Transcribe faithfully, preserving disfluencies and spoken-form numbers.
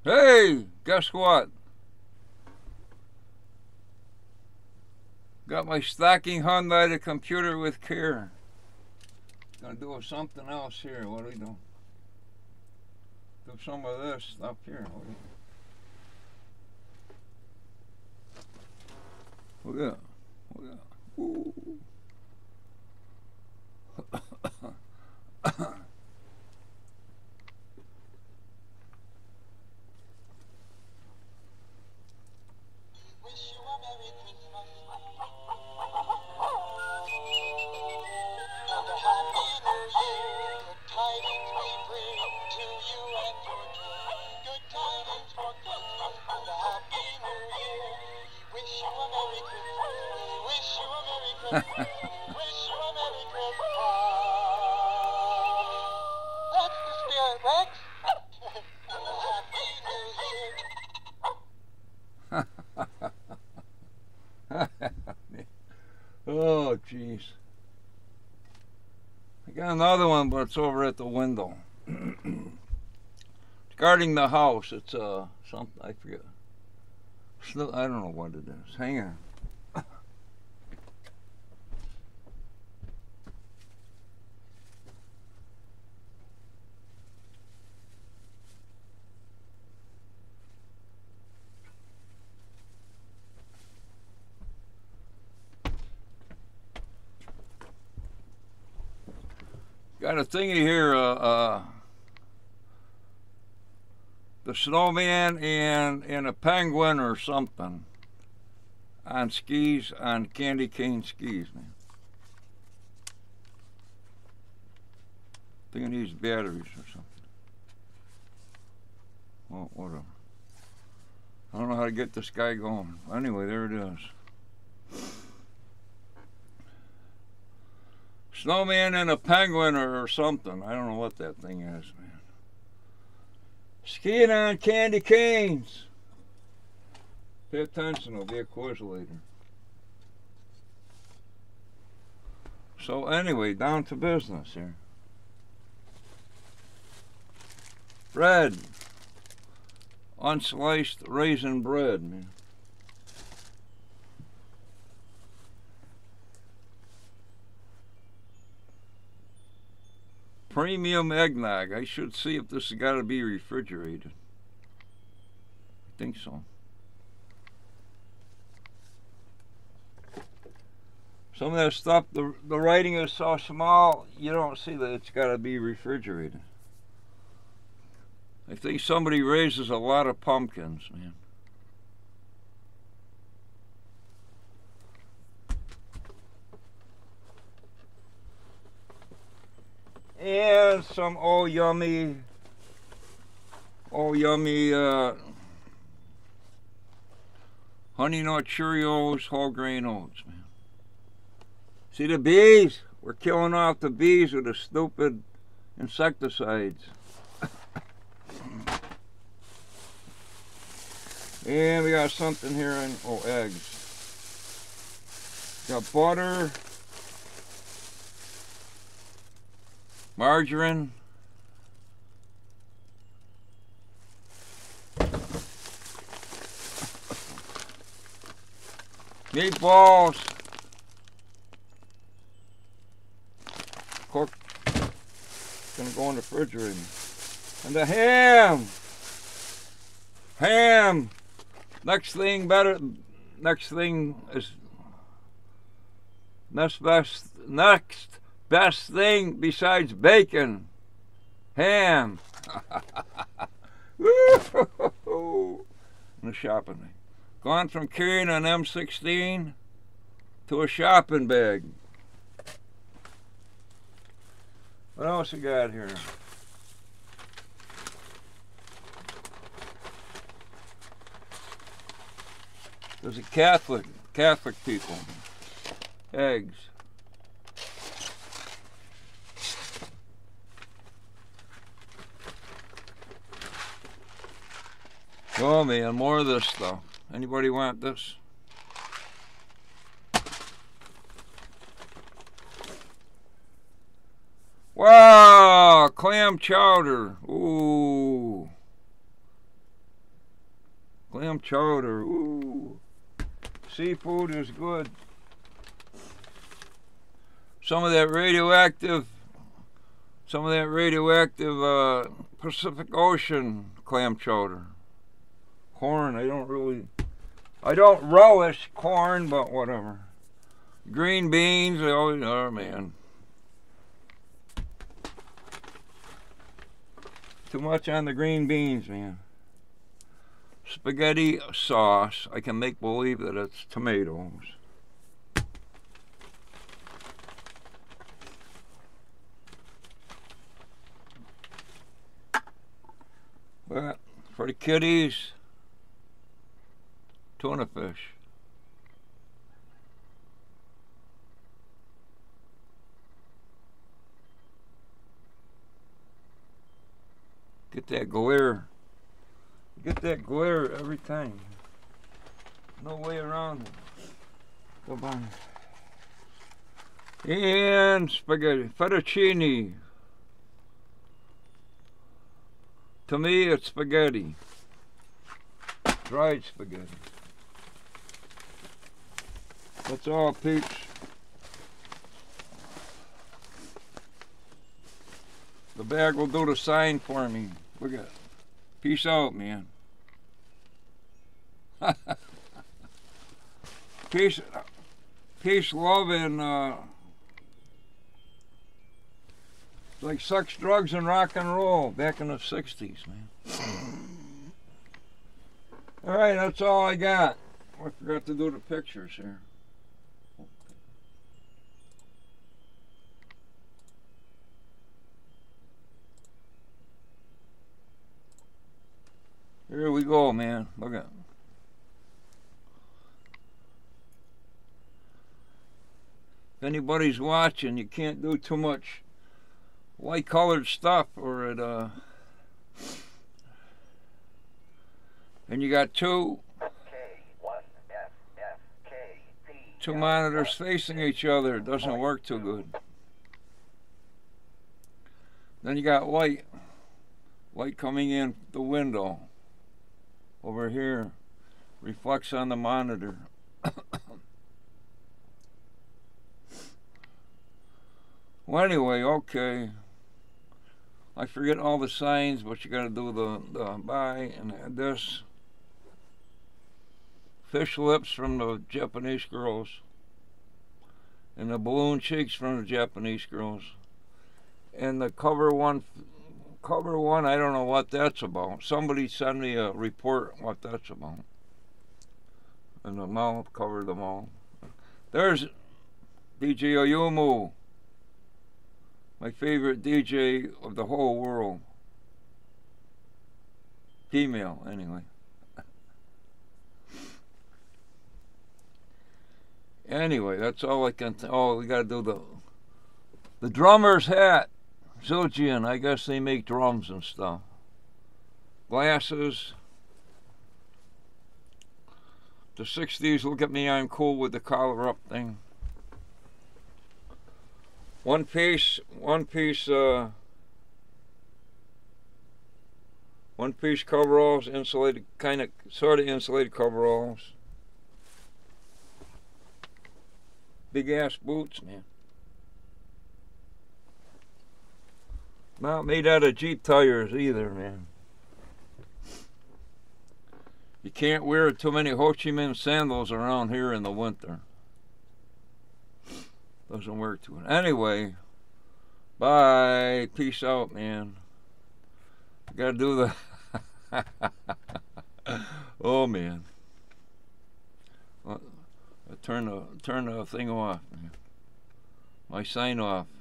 Hey, guess what? Got my stacking highlighted computer with care. Gonna do something else here. What do we do? Do some of this stuff here. Oh yeah. Oh yeah. Ooh. Oh, jeez. I got another one, but it's over at the window. Guarding the house. It's uh something I forget. I don't know what it is. Hang on. Got a thingy here, uh, uh, the snowman and, and a penguin or something on skis, on candy cane skis, man. I think it needs batteries or something. Oh, whatever. I don't know how to get this guy going. Anyway, there it is. Snowman and a penguin or something. I don't know what that thing is, man. Skiing on candy canes. Pay attention, there'll be a quiz later. So anyway, down to business here. Bread. Unsliced raisin bread, man. Premium eggnog. I should see if this has got to be refrigerated. I think so. Some of that stuff, the, the writing is so small, you don't see that it's got to be refrigerated. I think somebody raises a lot of pumpkins, man. And some oh yummy, oh yummy uh, Honey Nut Cheerios, whole grain oats, man. See the bees? We're killing off the bees with the stupid insecticides. And we got something here in, oh, eggs. Got butter. Margarine. Meatballs. Cooked. Gonna go in the refrigerator. And the ham. Ham. Next thing better. Next thing is next best. Next. Best thing besides bacon, ham. Woo-hoo-hoo-hoo. In the shopping. Gone from carrying an M sixteen to a shopping bag. What else we got here? There's a Catholic, Catholic people. Eggs. Oh man, more of this stuff. Anybody want this? Wow, clam chowder. Ooh. Clam chowder. Ooh. Seafood is good. Some of that radioactive, some of that radioactive uh, Pacific Ocean clam chowder. Corn, I don't really, I don't relish corn, but whatever. Green beans, they always are, man. Too much on the green beans, man. Spaghetti sauce, I can make believe that it's tomatoes. But for the kiddies, tuna fish. Get that glare. Get that glare every time. No way around it. Come on. And spaghetti. Fettuccine. To me, it's spaghetti. Dried spaghetti. That's all, peeps. The bag will do the sign for me. Look at it. Peace out, man. Peace, peace, love, and uh, like sex, drugs, and rock and roll back in the sixties, man. All right, that's all I got. I forgot to do the pictures here. Here we go, man. Look at it. If anybody's watching, you can't do too much light colored stuff or it uh and you got two two monitors facing each other. It doesn't work too good. Then you got light light coming in the window over here, reflects on the monitor. Well, anyway, okay. I forget all the signs, but you gotta do the, the buy and this. Fish lips from the Japanese girls. And the balloon cheeks from the Japanese girls. And the cover one, cover one, I don't know what that's about. Somebody send me a report what that's about. And the mouth, cover them all. There's D J Oyumu. My favorite D J of the whole world. Female, anyway. Anyway, that's all I can. Th oh, we gotta do the the drummer's hat. Zildjian, I guess they make drums and stuff. Glasses. The sixties. Look at me, I'm cool with the collar up thing. One piece, one piece, uh, one piece coveralls, insulated, kind of, sort of insulated coveralls. Big ass boots, man. Not made out of Jeep tires either, man. You can't wear too many Ho Chi Minh sandals around here in the winter. Doesn't work too well. Anyway, bye. Peace out, man. Gotta do the... Oh, man. Well, turn the, turn the thing off, man. My sign off.